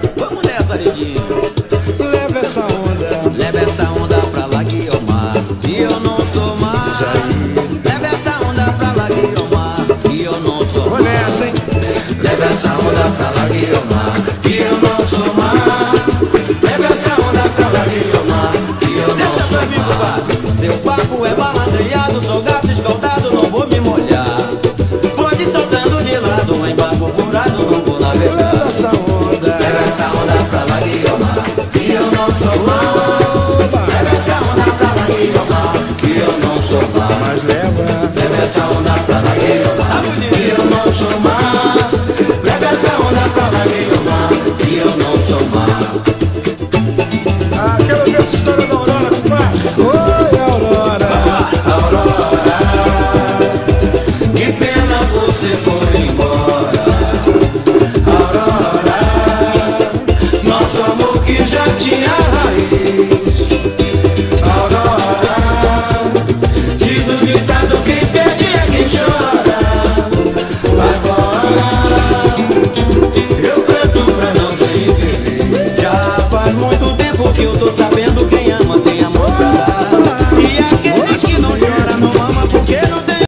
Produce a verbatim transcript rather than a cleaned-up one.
Vamos nessa, neguinho. Leva essa onda, Leva essa onda pra lá, Guiomar, que eu não sou mais. Leva essa onda pra lá, Guiomar, que eu não sou vou mais. nessa, hein? Leva essa onda pra lá, Guiomar, que eu não sou mais. Leva essa onda pra lá, Guiomar, que eu não sou mais. Seu papo é balanceado, sou gato escaldado, não vou me molhar. Pode soltando de lado, em barco furado, não vou navegar. Leva essa onda, Leva essa onda pra lá, Guiomar, que eu não sou mais. Leva essa onda pra lá, Guiomar, que eu não sou mais. mas leva. Leva essa onda pra lá, Guiomar, que eu não sou mais. Leva essa onda pra lá, Guiomar, que eu não sou mais. Ah, quero ver essa história da Aurora, compadre. Oi, Aurora. Aurora, que pena você foi embora. Aurora, nosso amor que já tinha raiz. Aurora, diz o ditado, quem perde é quem chora. Agora, eu canto pra não ser infeliz. Já faz muito tempo que eu tô sabendo, quem ama tem amor pra